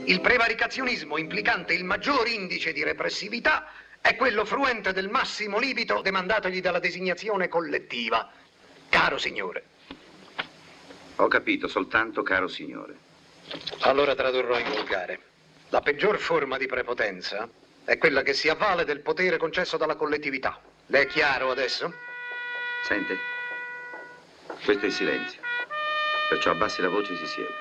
Il prevaricazionismo implicante il maggior indice di repressività è quello fruente del massimo libido demandatogli dalla designazione collettiva. Caro signore. Ho capito, soltanto caro signore. Allora tradurrò in volgare. La peggior forma di prepotenza è quella che si avvale del potere concesso dalla collettività. Le è chiaro adesso? Sente? Questo è il silenzio. Perciò abbassi la voce e si siede.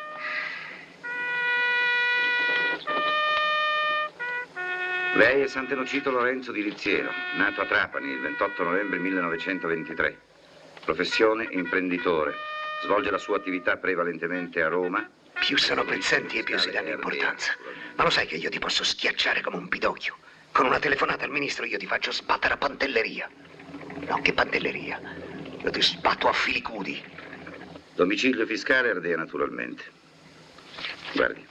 Lei è Sant'Enocito Lorenzo di Liziero, nato a Trapani il 28 novembre 1923. Professione imprenditore. Svolge la sua attività prevalentemente a Roma. Più sono pezzenti e più si danno importanza. Ma lo sai che io ti posso schiacciare come un pidocchio? Con una telefonata al ministro io ti faccio sbattere a pantelleria. No, che pantelleria? Io ti sbatto a filicudi. Domicilio fiscale Ardea, naturalmente. Guardi.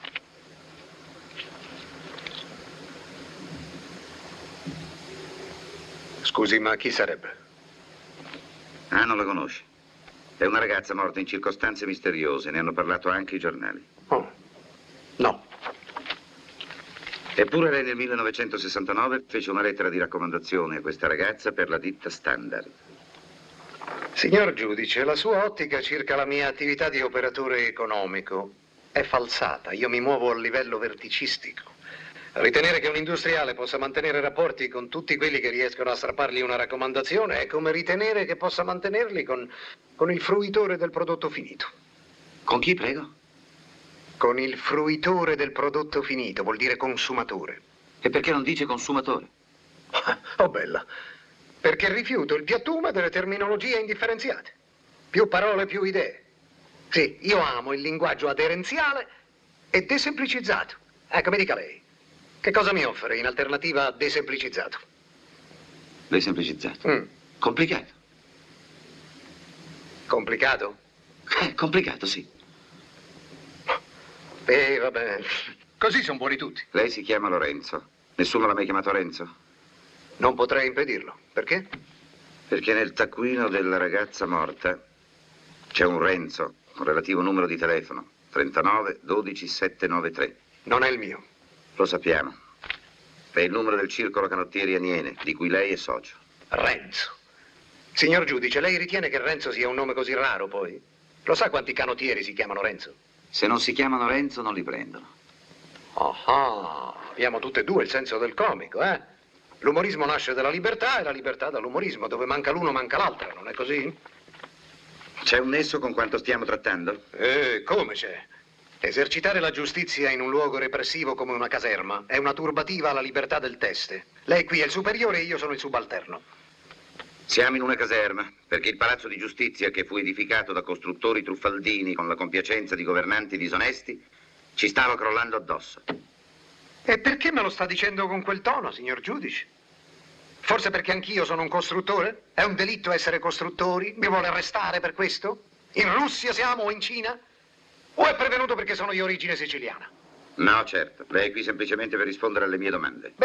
Scusi, ma chi sarebbe? Ah, non la conosci? È una ragazza morta in circostanze misteriose, ne hanno parlato anche i giornali. Oh, no. Eppure lei nel 1969 fece una lettera di raccomandazione a questa ragazza per la ditta Standard. Signor giudice, la sua ottica circa la mia attività di operatore economico è falsata. Io mi muovo a livello verticistico. Ritenere che un industriale possa mantenere rapporti con tutti quelli che riescono a strappargli una raccomandazione è come ritenere che possa mantenerli con il fruitore del prodotto finito. Con chi, prego? Con il fruitore del prodotto finito, vuol dire consumatore. E perché non dice consumatore? Oh, bella. Perché rifiuto il piattume delle terminologie indifferenziate. Più parole, più idee. Sì, io amo il linguaggio aderenziale e desemplicizzato. Ecco, mi dica lei. Che cosa mi offre in alternativa a desemplicizzato? Desemplicizzato? Complicato. Complicato? Complicato, sì. Vabbè. Così sono buoni tutti. Lei si chiama Lorenzo. Nessuno l'ha mai chiamato Renzo? Non potrei impedirlo. Perché? Perché nel taccuino della ragazza morta c'è un Renzo con relativo numero di telefono. 39 12 793. Non è il mio. Lo sappiamo. È il numero del circolo canottieri Aniene, di cui lei è socio. Renzo. Signor giudice, lei ritiene che Renzo sia un nome così raro, poi? Lo sa quanti canottieri si chiamano Renzo? Se non si chiamano Renzo, non li prendono. Ah, abbiamo tutte e due il senso del comico, eh? L'umorismo nasce dalla libertà e la libertà dall'umorismo. Dove manca l'uno, manca l'altra, non è così? C'è un nesso con quanto stiamo trattando? Come c'è? Esercitare la giustizia in un luogo repressivo come una caserma è una turbativa alla libertà del teste. Lei qui è il superiore e io sono il subalterno. Siamo in una caserma, perché il palazzo di giustizia che fu edificato da costruttori truffaldini con la compiacenza di governanti disonesti ci stava crollando addosso. E perché me lo sta dicendo con quel tono, signor giudice? Forse perché anch'io sono un costruttore? È un delitto essere costruttori? Mi vuole arrestare per questo? In Russia siamo o in Cina? O è prevenuto perché sono di origine siciliana? No, certo. Lei è qui semplicemente per rispondere alle mie domande.